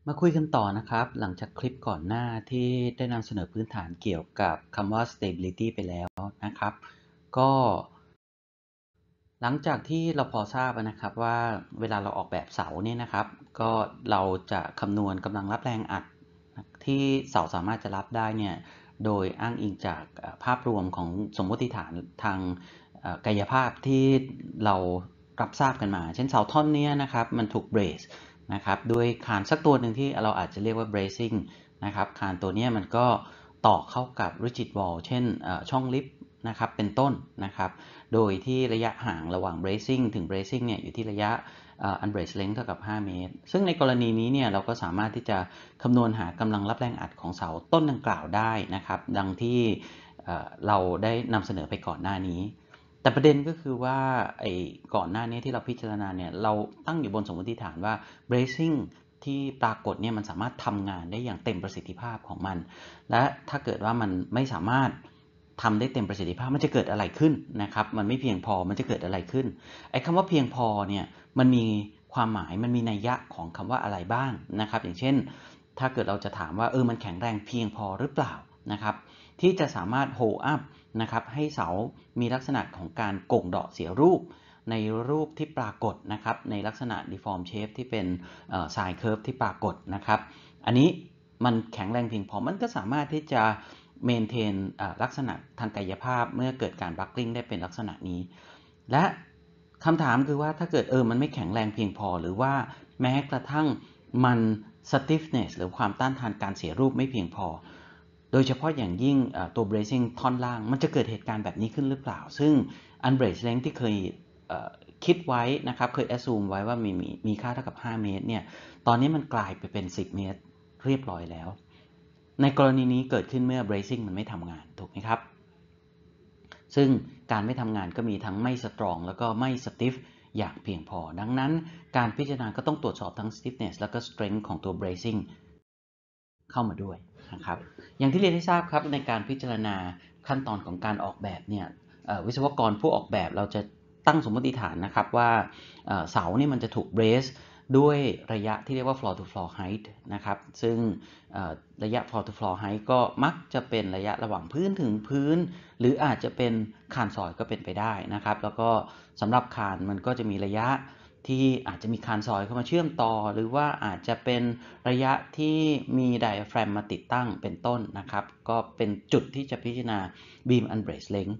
มาคุยกันต่อนะครับหลังจากคลิปก่อนหน้าที่ได้นำเสนอพื้นฐานเกี่ยวกับคำว่า stability ไปแล้วนะครับก็หลังจากที่เราพอทราบนะครับว่าเวลาเราออกแบบเสาเนี่ยนะครับก็เราจะคำนวณกำลังรับแรงอัดที่เสาสามารถจะรับได้เนี่ยโดยอ้างอิงจากภาพรวมของสมมติฐานทางกายภาพที่เรารับทราบกันมาเช่นเสาท่อนนี้นะครับมันถูกเบรสนะครับด้วยคานสักตัวหนึ่งที่เราอาจจะเรียกว่า bracing นะครับคานตัวนี้มันก็ต่อเข้ากับ rigid wall เช่นช่องลิฟต์นะครับเป็นต้นนะครับโดยที่ระยะห่างระหว่าง bracing ถึง bracing เนี่ยอยู่ที่ระยะunbraced length เท่ากับ5 เมตรซึ่งในกรณีนี้เนี่ยเราก็สามารถที่จะคำนวณหากำลังรับแรงอัดของเสาต้นดังกล่าวได้นะครับดังที่เราได้นำเสนอไปก่อนหน้านี้แต่ประเด็นก็คือว่าก่อนหน้านี้ที่เราพิจารณาเนี่ยเราตั้งอยู่บนสมมติฐานว่า bracing ที่ปรากฏเนี่ยมันสามารถทำงานได้อย่างเต็มประสิทธิภาพของมันและถ้าเกิดว่ามันไม่สามารถทำได้เต็มประสิทธิภาพมันจะเกิดอะไรขึ้นนะครับมันไม่เพียงพอมันจะเกิดอะไรขึ้นไอ้คำว่าเพียงพอเนี่ยมันมีความหมายมันมีนัยยะของคำว่าอะไรบ้างนะครับอย่างเช่นถ้าเกิดเราจะถามว่ามันแข็งแรงเพียงพอหรือเปล่านะครับที่จะสามารถ hold up นะครับให้เสามีลักษณะของการโก่งเดาะเสียรูปในรูปที่ปรากฏนะครับในลักษณะ deform shape ที่เป็นsine curve ที่ปรากฏนะครับอันนี้มันแข็งแรงเพียงพอมันก็สามารถที่จะ maintain ลักษณะทางกายภาพเมื่อเกิดการ buckling ได้เป็นลักษณะนี้และคำถามคือว่าถ้าเกิดมันไม่แข็งแรงเพียงพอหรือว่าแม้กระทั่งมัน stiffness หรือความต้านทานการเสียรูปไม่เพียงพอโดยเฉพาะอย่างยิ่งตัว bracing ท่อนล่างมันจะเกิดเหตุการณ์แบบนี้ขึ้นหรือเปล่าซึ่ง unbraced length ที่เคยคิดไว้นะครับเคย assume ไว้ว่ามีค่าเท่ากับ5 เมตรเนี่ยตอนนี้มันกลายไปเป็น10 เมตรเรียบร้อยแล้วในกรณีนี้เกิดขึ้นเมื่อ bracing มันไม่ทำงานถูกไหมครับซึ่งการไม่ทำงานก็มีทั้งไม่ strong แล้วก็ไม่ stiff อย่างเพียงพอดังนั้นการพิจารณาก็ต้องตรวจสอบทั้ง stiffness แล้วก็ strength ของตัว bracing เข้ามาด้วยนะครับอย่างที่เรียนให้ทราบครับในการพิจารณาขั้นตอนของการออกแบบเนี่ยวิศวกรผู้ออกแบบเราจะตั้งสมมติฐานนะครับว่าเสานี่มันจะถูกเบรสด้วยระยะที่เรียกว่า floor to floor height นะครับซึ่งระยะ floor to floor height ก็มักจะเป็นระยะระหว่างพื้นถึงพื้นหรืออาจจะเป็นคานซอยก็เป็นไปได้นะครับแล้วก็สำหรับคานมันก็จะมีระยะที่อาจจะมีคานซอยเข้ามาเชื่อมต่อหรือว่าอาจจะเป็นระยะที่มีไดอะแฟรมมาติดตั้งเป็นต้นนะครับก็เป็นจุดที่จะพิจารณา beam unbraced length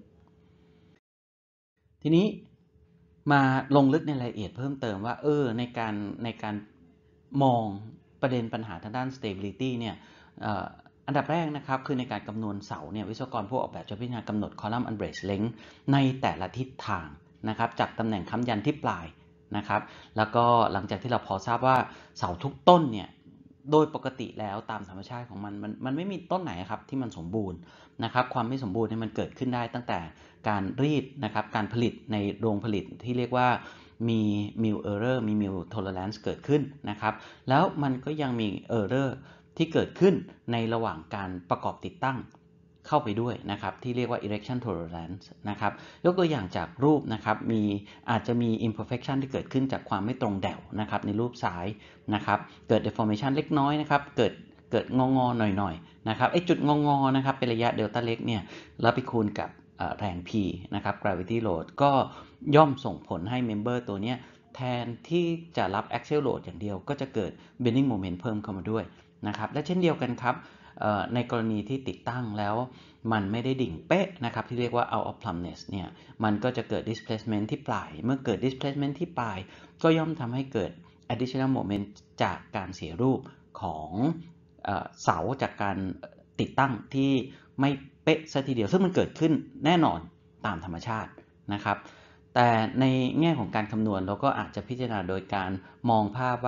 ทีนี้มาลงลึกในรายละเอียดเพิ่มเติมว่าในการมองประเด็นปัญหาทางด้าน stability เนี่ยอันดับแรกนะครับคือในการคำนวณเสาเนี่ยวิศวกรผู้ออกแบบจะพิจารณากำหนด column unbraced length ในแต่ละทิศทางนะครับจากตำแหน่งค้ำยันที่ปลายนะครับแล้วก็หลังจากที่เราพอทราบว่าเสาทุกต้นเนี่ยโดยปกติแล้วตามธรรมชาติของมันไม่มีต้นไหนครับที่มันสมบูรณ์นะครับความไม่สมบูรณ์เนี่ยมันเกิดขึ้นได้ตั้งแต่การรีดนะครับการผลิตในโรงผลิตที่เรียกว่ามี mill error มี mill tolerance เกิดขึ้นนะครับแล้วมันก็ยังมี error ที่เกิดขึ้นในระหว่างการประกอบติดตั้งเข้าไปด้วยนะครับที่เรียกว่า erection tolerance นะครับยกตัวอย่างจากรูปนะครับอาจจะมี imperfection ที่เกิดขึ้นจากความไม่ตรงแด่วนะครับในรูปซ้ายนะครับเกิด deformation เล็กน้อยนะครับเกิดงอๆหน่อยๆนะครับไอ้จุดงอๆนะครับเป็นระยะเดลต้าเล็กเนี่ยแล้วไปคูณกับแรง P นะครับ gravity load ก็ย่อมส่งผลให้ member ตัวนี้แทนที่จะรับ axial load อย่างเดียวก็จะเกิด bending moment เพิ่มเข้ามาด้วยนะครับและเช่นเดียวกันครับในกรณีที่ติดตั้งแล้วมันไม่ได้ดิ่งเป๊ะนะครับที่เรียกว่า out of plumbness เนี่ยมันก็จะเกิด displacement ที่ปลายเมื่อเกิด displacement ที่ปลายก็ย่อมทำให้เกิด additional moment จากการเสียรูปของเสาจากการติดตั้งที่ไม่เป๊ะซะทีเดียวซึ่งมันเกิดขึ้นแน่นอนตามธรรมชาตินะครับแต่ในแง่ของการคำนวณเราก็อาจจะพิจารณาโดยการมองภาพว่า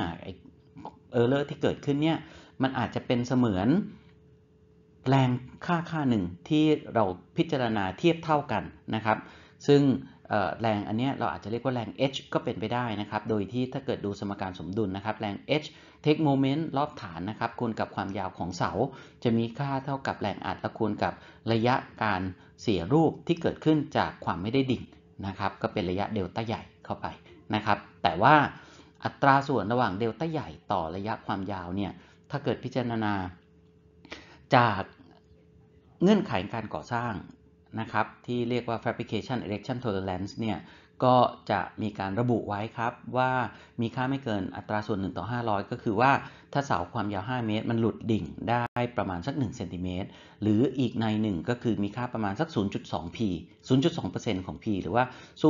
error ที่เกิดขึ้นเนี่ยมันอาจจะเป็นเสมือนแรงค่าหนึ่งที่เราพิจารณาเทียบเท่ากันนะครับซึ่งแรงอันนี้เราอาจจะเรียกว่าแรง H ก็เป็นไปได้นะครับโดยที่ถ้าเกิดดูสมการสมดุลนะครับแรง H take moment รอบฐานนะครับคูณกับความยาวของเสาจะมีค่าเท่ากับแรงอัดและคูณกับระยะการเสียรูปที่เกิดขึ้นจากความไม่ได้ดิ่งนะครับก็เป็นระยะเดลต้าใหญ่เข้าไปนะครับแต่ว่าอัตราส่วนระหว่างเดลต้าใหญ่ต่อระยะความยาวเนี่ยถ้าเกิดพิจารณาจากเงื่อนไขการก่อสร้างนะครับที่เรียกว่า fabrication erection tolerance เนี่ยก็จะมีการระบุไว้ครับว่ามีค่าไม่เกินอัตราส่วน1 ต่อ 500ก็คือว่าถ้าเสาความยาว5 เมตรมันหลุดดิ่งได้ประมาณสัก1 เซนติเมตรหรืออีกในหนึ่งก็คือมีค่าประมาณสัก 0.2p 0.2% ของ p หรือว่า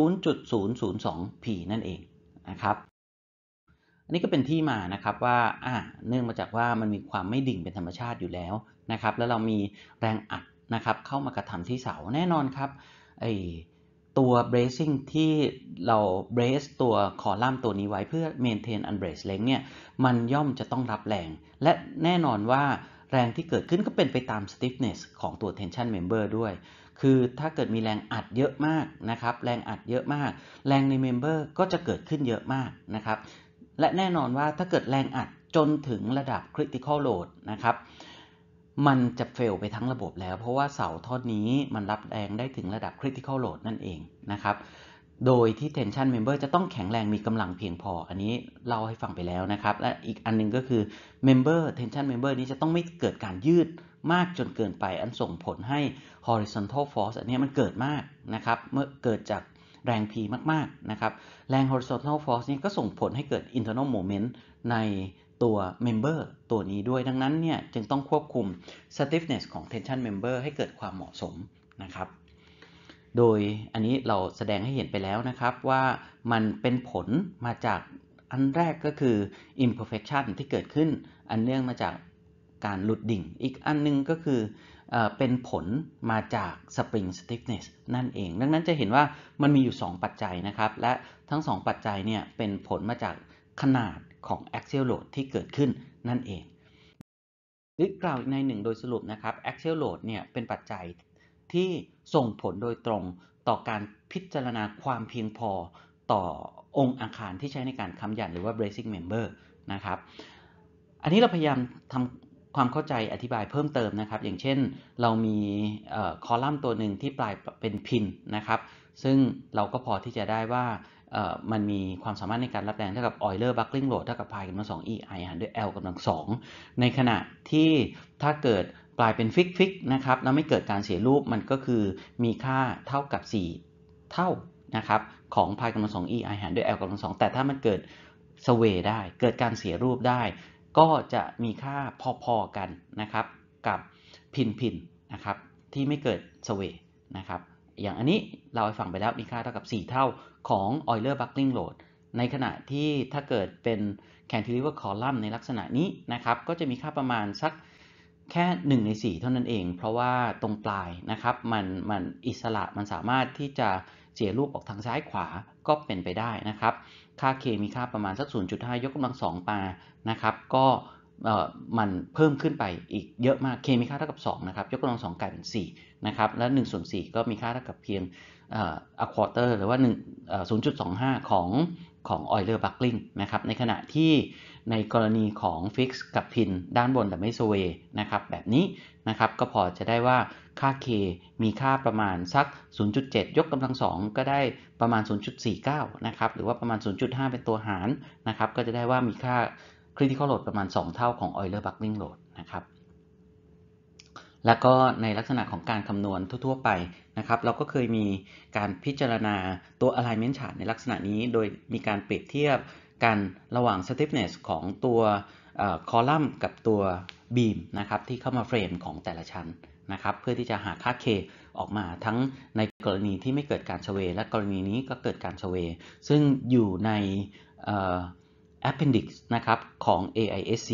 0.002p นั่นเองนะครับอันนี้ก็เป็นที่มานะครับว่าเนื่องมาจากว่ามันมีความไม่ดิ่งเป็นธรรมชาติอยู่แล้วนะครับแล้วเรามีแรงอัดนะครับเข้ามากระทำที่เสาแน่นอนครับตัว bracing ที่เรา brace ตัวคอลัมน์ตัวนี้ไว้เพื่อ maintain unbraced length เนี่ยมันย่อมจะต้องรับแรงและแน่นอนว่าแรงที่เกิดขึ้นก็เป็นไปตาม stiffness ของตัว tension member ด้วยคือถ้าเกิดมีแรงอัดเยอะมากนะครับแรงอัดเยอะมากแรงใน member ก็จะเกิดขึ้นเยอะมากนะครับและแน่นอนว่าถ้าเกิดแรงอัดจนถึงระดับ critical load นะครับมันจะเฟลไปทั้งระบบแล้วเพราะว่าเสาท่อนนี้มันรับแรงได้ถึงระดับ critical load นั่นเองนะครับโดยที่ tension member จะต้องแข็งแรงมีกำลังเพียงพออันนี้เล่าให้ฟังไปแล้วนะครับและอีกอันนึงก็คือ member tension member นี้จะต้องไม่เกิดการยืดมากจนเกินไปอันส่งผลให้ horizontal force อันนี้มันเกิดมากนะครับเมื่อเกิดจากแรง P มากๆนะครับแรง horizontal force นี่ก็ส่งผลให้เกิด internal moment ในตัว member ตัวนี้ด้วยดังนั้นเนี่ยจึงต้องควบคุม stiffness ของ tension member ให้เกิดความเหมาะสมนะครับโดยอันนี้เราแสดงให้เห็นไปแล้วนะครับว่ามันเป็นผลมาจากอันแรกก็คือ imperfection ที่เกิดขึ้นอันเนื่องมาจากการหลุดดิ่งอีกอันนึงก็คือเป็นผลมาจาก spring stiffness นั่นเองดังนั้นจะเห็นว่ามันมีอยู่2ปัจจัยนะครับและทั้ง2ปัจจัยเนี่ยเป็นผลมาจากขนาดของ axial load ที่เกิดขึ้นนั่นเองหรือกล่าวอีกในหนึ่งโดยสรุปนะครับ axial load เนี่ยเป็นปัจจัยที่ส่งผลโดยตรงต่อการพิจารณาความเพียงพอต่อองค์อาคารที่ใช้ในการค้ำยันหรือว่า bracing member นะครับอันนี้เราพยายามทำความเข้าใจอธิบายเพิ่มเติมนะครับอย่างเช่นเรามีคอลัมน์ตัวหนึ่งที่ปลายเป็นพินนะครับซึ่งเราก็พอที่จะได้ว่ามันมีความสามารถในการรับแรงเท่ากับ Euler buckling load เท่ากับ pi กำลัง 2 EI หารด้วย L กำลัง 2ในขณะที่ถ้าเกิดปลายเป็นฟิกนะครับแล้วไม่เกิดการเสียรูปมันก็คือมีค่าเท่ากับ4เท่านะครับของ pi กำลัง 2 EI หารด้วย L กำลัง 2แต่ถ้ามันเกิดสเวย์ได้เกิดการเสียรูปได้ก็จะมีค่าพอๆกันนะครับกับพินนะครับที่ไม่เกิดสเวย์นะครับอย่างอันนี้เราให้ฟังไปแล้วมีค่าเท่ากับ4เท่าของ Euler buckling load ในขณะที่ถ้าเกิดเป็น cantilever column ในลักษณะนี้นะครับก็จะมีค่าประมาณสักแค่1 ใน 4เท่านั้นเองเพราะว่าตรงปลายนะครับมันอิสระมันสามารถที่จะเสียรูปออกทางซ้ายขวาก็เป็นไปได้นะครับค่า k มีค่าประมาณสัก 0.5 ยกกำลัง2มานะครับก็มันเพิ่มขึ้นไปอีกเยอะมาก k มีค่าเท่ากับ2นะครับยกกำลัง2กลายเป็น4นะครับและ1/4ก็มีค่าเท่ากับเพียงa quarter หรือว่า0.25 ของ Euler buckling นะครับในขณะที่ในกรณีของ fix กับ pin ด้านบนแต่ไม่ sway นะครับแบบนี้นะครับก็พอจะได้ว่าค่า k มีค่าประมาณสัก 0.7 ยกกำลัง2ก็ได้ประมาณ 0.49 นะครับหรือว่าประมาณ 0.5 เป็นตัวหารนะครับก็จะได้ว่ามีค่า critical load ประมาณ2เท่าของ Euler buckling load นะครับแล้วก็ในลักษณะของการคำนวณทั่วๆไปนะครับเราก็เคยมีการพิจารณาตัว alignment chart ในลักษณะนี้โดยมีการเปรียบเทียบกันระหว่าง stiffness ของตัวคอลัมน์กับตัว beam นะครับที่เข้ามาเฟรมของแต่ละชั้นนะครับเพื่อที่จะหาค่า K ออกมาทั้งในกรณีที่ไม่เกิดการสเวย์และกรณีนี้ก็เกิดการสเวย์ซึ่งอยู่ในappendix นะครับของ AISC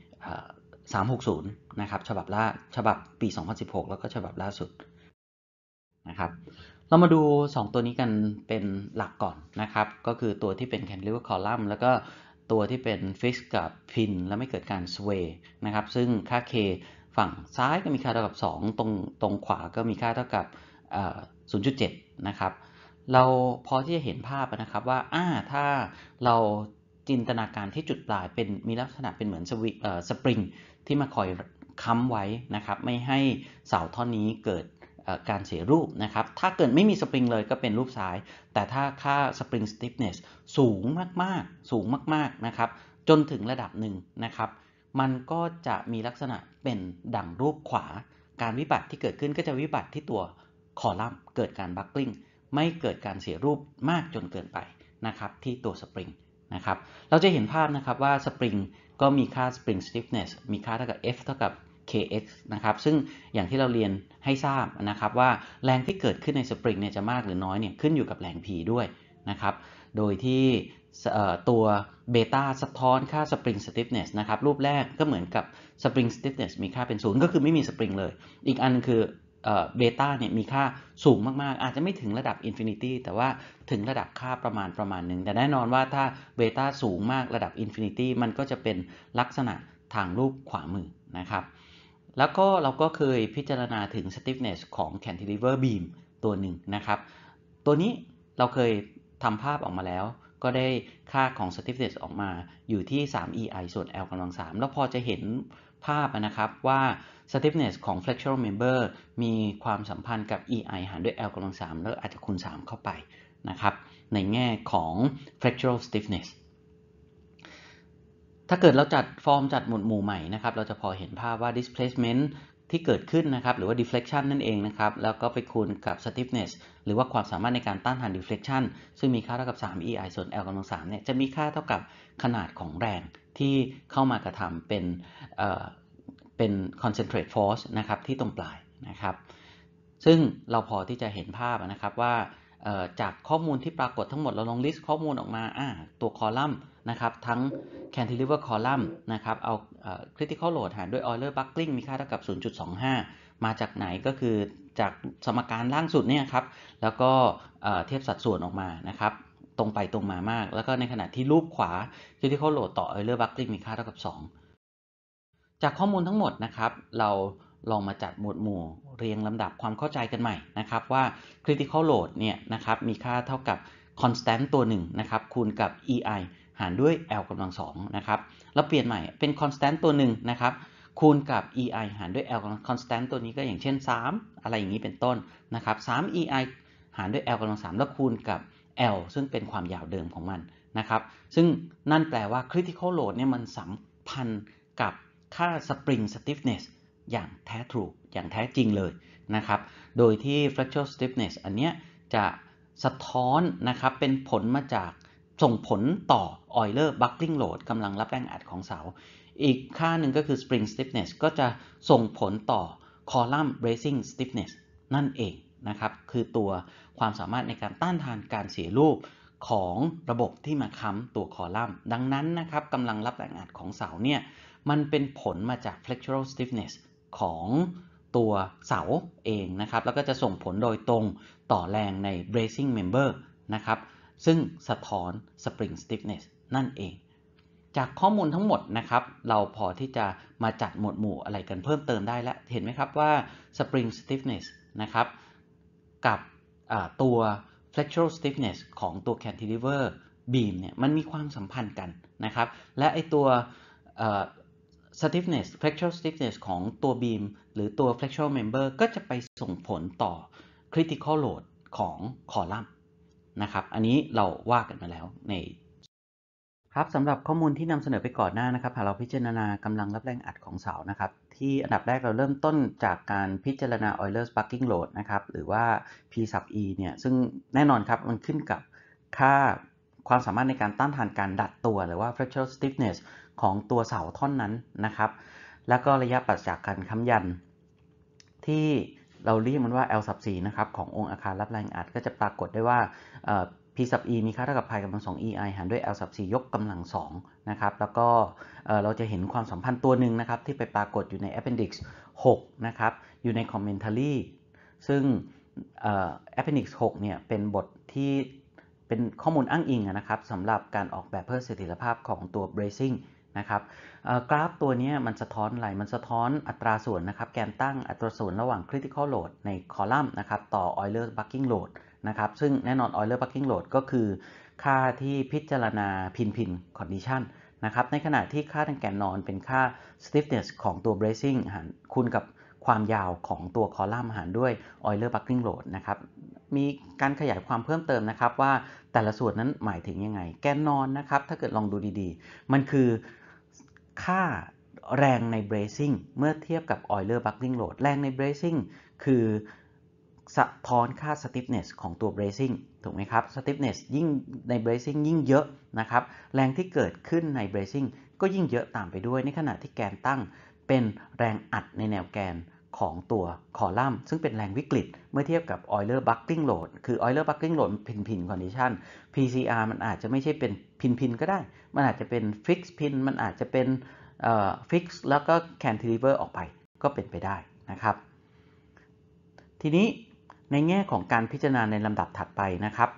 360นะครับฉบับปี 2016 แล้วก็ฉบับล่าสุดนะครับเรามาดู2ตัวนี้กันเป็นหลักก่อนนะครับก็คือตัวที่เป็น cantilever column แล้วก็ตัวที่เป็น fix กับ pin แล้วไม่เกิดการ sway นะครับซึ่งค่า k ฝั่งซ้ายก็มีค่าเท่ากับ2ตรงขวาก็มีค่าเท่ากับ0.7 นะครับเราพอที่จะเห็นภาพนะครับว่าถ้าเราจินตนาการที่จุดปลายเป็นมีลักษณะเป็นเหมือนสปริงที่มาคอยค้ำไว้นะครับไม่ให้เสาท่อนนี้เกิดการเสียรูปนะครับถ้าเกิดไม่มีสปริงเลยก็เป็นรูปซ้ายแต่ถ้าค่า spring stiffness สูงมากๆนะครับจนถึงระดับหนึ่งนะครับมันก็จะมีลักษณะเป็นดั่งรูปขวาการวิบัติที่เกิดขึ้นก็จะวิบัติที่ตัวคอลัมน์เกิดการบัคกลิ้งไม่เกิดการเสียรูปมากจนเกินไปนะครับที่ตัวสปริงนะครับเราจะเห็นภาพนะครับว่าสปริงก็มีค่า spring stiffness มีค่าเท่ากับ F เท่ากับ kx นะครับซึ่งอย่างที่เราเรียนให้ทราบนะครับว่าแรงที่เกิดขึ้นในสปริงเนี่ยจะมากหรือน้อยเนี่ยขึ้นอยู่กับแรง P ด้วยนะครับโดยที่ตัวเบต้าสะท้อนค่า spring stiffness นะครับรูปแรกก็เหมือนกับ spring stiffness มีค่าเป็น0ก็คือไม่มีสปริงเลยอีกอันคือเบต้าเนี่ยมีค่าสูงมากๆอาจจะไม่ถึงระดับอินฟินิตี้แต่ว่าถึงระดับค่าประมาณหนึ่งแต่แน่นอนว่าถ้าเบต้าสูงมากระดับอินฟินิตี้มันก็จะเป็นลักษณะทางรูปขวามือนะครับแล้วก็เราก็เคยพิจารณาถึง stiffness ของ cantilever beam ตัวหนึ่งนะครับตัวนี้เราเคยทำภาพออกมาแล้วก็ได้ค่าของ stiffness ออกมาอยู่ที่ 3EI ส่วน L กำลัง 3แล้วพอจะเห็นภาพนะครับว่า stiffness ของ flexural member มีความสัมพันธ์กับ EI หารด้วย L กำลัง 3แล้วอาจจะคูณ 3 เข้าไปนะครับในแง่ของ flexural stiffnessถ้าเกิดเราจัดฟอร์มจัดหมวดหมู่ใหม่นะครับเราจะพอเห็นภาพว่า displacement ที่เกิดขึ้นนะครับหรือว่า deflection นั่นเองนะครับแล้วก็ไปคูณกับ stiffness หรือว่าความสามารถในการต้านทาน deflection ซึ่งมีค่าเท่ากับ 3EI ส่วน L กำลัง 3เนี่ยจะมีค่าเท่ากับขนาดของแรงที่เข้ามากระทำเป็น concentrate force นะครับที่ตรงปลายนะครับซึ่งเราพอที่จะเห็นภาพนะครับว่าจากข้อมูลที่ปรากฏทั้งหมดเราลอง list ข้อมูลออกมาตัวคอลัมน์นะครับทั้ง cantilever column นะครับเอาcritical load หารด้วย Euler buckling มีค่าเท่ากับ 0.25 มาจากไหนก็คือจากสมการล่างสุดเนี่ยครับแล้วก็เทียบสัดส่วนออกมานะครับตรงไปตรงมามากแล้วก็ในขณะที่รูปขวา critical load ต่อ Euler buckling มีค่าเท่ากับ 2 จากข้อมูลทั้งหมดนะครับเราลองมาจัดหมวดหมู่เรียงลำดับความเข้าใจกันใหม่นะครับว่า critical load เนี่ยนะครับมีค่าเท่ากับ constant ตัวหนึ่งนะครับคูณกับ EI หารด้วย L กำลัง 2นะครับแล้วเปลี่ยนใหม่เป็น constant ตัวหนึ่งนะครับคูณกับ EI หารด้วย L กำลัง constant ตัวนี้ก็อย่างเช่น3อะไรอย่างนี้เป็นต้นนะครับ3 EI หารด้วย L กำลัง 3แล้วคูณกับ L ซึ่งเป็นความยาวเดิมของมันนะครับซึ่งนั่นแปลว่า critical load เนี่ยมันสัมพันธ์กับค่า spring stiffness อย่างแท้ทรูอย่างแท้จริงเลยนะครับโดยที่ flexural stiffness อันเนี้ยจะสะท้อนนะครับเป็นผลมาจากส่งผลต่อ Euler buckling load กำลังรับแรงอัดของเสาอีกค่าหนึ่งก็คือ spring stiffness ก็จะส่งผลต่อ column bracing stiffness นั่นเองนะครับคือตัวความสามารถในการต้านทานการเสียรูปของระบบที่มาค้ำตัวคอลัมน์ดังนั้นนะครับกำลังรับแรงอัดของเสาเนี่ยมันเป็นผลมาจาก flexural stiffness ของตัวเสาเองนะครับแล้วก็จะส่งผลโดยตรงต่อแรงใน bracing member นะครับซึ่งสะท้อน spring stiffness นั่นเองจากข้อมูลทั้งหมดนะครับเราพอที่จะมาจัดหมวดหมู่อะไรกันเพิ่มเติมได้แล้วเห็นไหมครับว่า spring stiffness นะครับกับตัว flexural stiffness ของตัว cantilever beam เนี่ยมันมีความสัมพันธ์กันนะครับและไอตัวstiffness flexural stiffness ของตัว beam หรือตัว flexural member ก็จะไปส่งผลต่อ critical load ของคอลัมน์นะครับอันนี้เราว่ากันมาแล้วในครับสำหรับข้อมูลที่นำเสนอไปก่อนหน้านะครับหากเราพิจารณากำลังรับแรงอัดของเสานะครับที่อันดับแรกเราเริ่มต้นจากการพิจารณา Euler's bucking load นะครับหรือว่า P sub E เนี่ยซึ่งแน่นอนครับมันขึ้นกับค่าความสามารถในการต้านทานการดัดตัวหรือว่า flexural stiffness ของตัวเสาท่อนนั้นนะครับแล้วก็ระยะปัจจัยการค้ำยันที่เราเรียกมันว่า L sub 4นะครับขององค์อาคารรับแรงอัดก็จะปรากฏได้ว่าP sub e มีค่าเท่ากับ pi กำลัง 2 ei หารด้วย L sub 4ยกกำลัง 2นะครับแล้วก็เราจะเห็นความสัมพันธ์ตัวหนึ่งนะครับที่ไปปรากฏอยู่ใน appendix 6นะครับอยู่ใน commentary ซึ่งappendix 6เนี่ยเป็นบทที่เป็นข้อมูลอ้างอิงนะครับสำหรับการออกแบบเพื่อเสถียรภาพของตัว bracing นะครับกราฟตัวนี้มันสะท้อนอะไรมันสะท้อนอัตราส่วนนะครับแกนตั้งอัตราส่วนระหว่าง critical load ในคอลัมน์นะครับต่อ Euler bucking load นะครับซึ่งแน่นอน Euler bucking load ก็คือค่าที่พิจารณา pin condition นะครับในขณะที่ค่าทางแกนนอนเป็นค่า stiffness ของตัว bracing หารคูณกับความยาวของตัวคอลัมน์หารด้วย Euler Buckling Load นะครับมีการขยายความเพิ่มเติมนะครับว่าแต่ละส่วนนั้นหมายถึงยังไงแกนนอนนะครับถ้าเกิดลองดูดีๆมันคือค่าแรงใน bracing เมื่อเทียบกับ Euler Buckling Load แรงใน bracing คือสะท้อนค่า stiffness ของตัว bracing ถูกไหมครับ stiffness ยิ่งใน bracing ยิ่งเยอะนะครับแรงที่เกิดขึ้นใน bracing ก็ยิ่งเยอะตามไปด้วยในขณะที่แกนตั้งเป็นแรงอัดในแนวแกนของตัวคอลัมน์ซึ่งเป็นแรงวิกฤตเมื่อเทียบกับ Euler Buckling Load คือ Euler Buckling Load พิน condition PCR มันอาจจะไม่ใช่เป็นพินก็ได้มันอาจจะเป็น fix pin มันอาจจะเป็นfix แล้วก็ cantilever ออกไปก็เป็นไปได้นะครับทีนี้ในแง่ของการพิจารณาในลำดับถัดไปนะครับ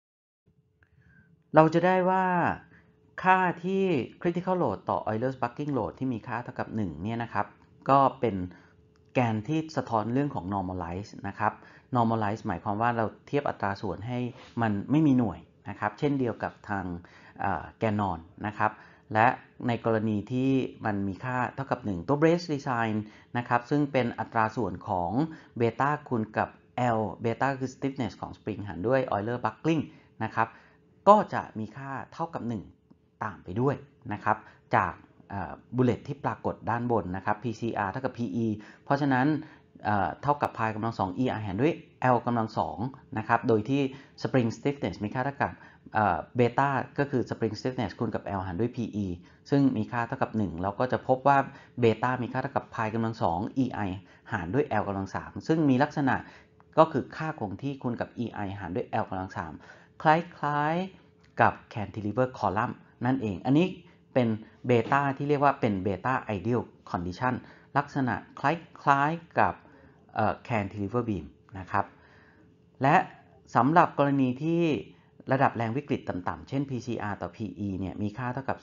เราจะได้ว่าค่าที่ critical load ต่อ Euler Buckling Load ที่มีค่าเท่ากับ1เนี่ยนะครับก็เป็นแกนที่สะท้อนเรื่องของ normalize นะครับ normalize หมายความว่าเราเทียบอัตราส่วนให้มันไม่มีหน่วยนะครับเช่นเดียวกับทางแกนนอนนะครับและในกรณีที่มันมีค่าเท่ากับ1ตัว brace design นะครับซึ่งเป็นอัตราส่วนของเบต้าคูณกับ L เบต้าคือ stiffness ของ spring หารด้วย Euler Buckling นะครับก็จะมีค่าเท่ากับ1ตามไปด้วยนะครับจากบุลเลตที่ปรากฏด้านบนนะครับ PCR เท่ากับ PE เพราะฉะนั้นเท่ากับพายกำลัง2 ER หารด้วย L กำลัง2นะครับโดยที่ spring stiffness มีค่าเท่ากับเบต้าก็คือ spring stiffness คูณกับ L หารด้วย PE ซึ่งมีค่าเท่ากับ1เราก็จะพบว่าเบต้ามีค่าเท่ากับพายกำลัง2 EI หารด้วย L กำลัง3ซึ่งมีลักษณะก็คือค่าคงที่คูณกับ EI หารด้วย L กำลัง3คล้ายๆกับ cantilever column นั่นเองอันนี้เป็นเบต้าที่เรียกว่าเป็นเบต้า ideal condition ลักษณะคล้ายๆกับcantilever beam นะครับและสำหรับกรณีที่ระดับแรงวิกฤตต่ำๆเช่น PCR ต่อ PE เนี่ยมีค่าเท่ากับ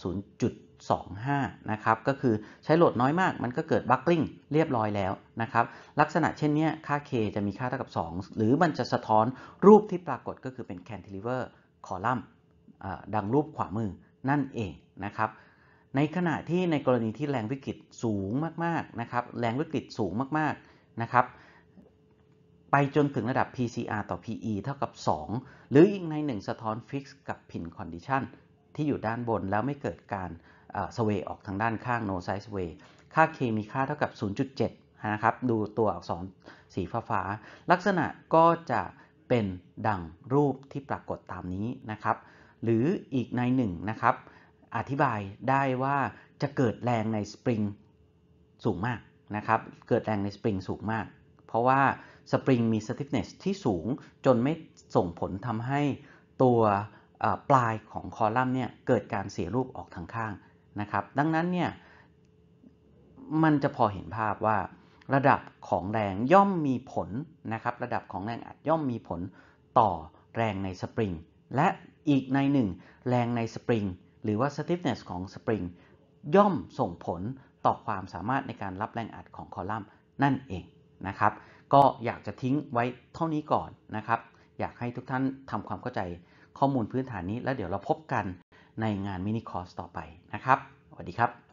0.25 นะครับก็คือใช้โหลดน้อยมากมันก็เกิด buckling เรียบร้อยแล้วนะครับลักษณะเช่นนี้ค่า K จะมีค่าเท่ากับ2หรือมันจะสะท้อนรูปที่ปรากฏก็คือเป็น cantilever column ดังรูปขวามือนั่นเองนะครับในขณะที่ในกรณีที่แรงวิกฤตสูงมากๆนะครับแรงวิกฤตสูงมากๆนะครับไปจนถึงระดับ PCR ต่อ PE เท่ากับ2หรืออีกในหนึ่งสะท้อน Fix กับ Pin Condition ที่อยู่ด้านบนแล้วไม่เกิดการsway ออกทางด้านข้าง no side sway ค่า K มีค่าเท่ากับ 0.7 นะครับดูตัวอักษรสีฟ้าๆลักษณะก็จะเป็นดังรูปที่ปรากฏตามนี้นะครับหรืออีกในหนึ่งนะครับอธิบายได้ว่าจะเกิดแรงในสปริงสูงมากนะครับเกิดแรงในสปริงสูงมากเพราะว่าสปริงมี stiffness ที่สูงจนไม่ส่งผลทำให้ตัวปลายของคอลัมน์เนี่ยเกิดการเสียรูปออกทางข้างนะครับดังนั้นเนี่ยมันจะพอเห็นภาพว่าระดับของแรงย่อมมีผลนะครับระดับของแรงอัดย่อมมีผลต่อแรงในสปริงและอีกในหนึ่งแรงในสปริงหรือว่า stiffness ของสปริงย่อมส่งผลต่อความสามารถในการรับแรงอัดของคอลัมน์นั่นเองนะครับก็อยากจะทิ้งไว้เท่านี้ก่อนนะครับอยากให้ทุกท่านทำความเข้าใจข้อมูลพื้นฐานนี้แล้วเดี๋ยวเราพบกันในงานมินิคอร์สต่อไปนะครับสวัสดีครับ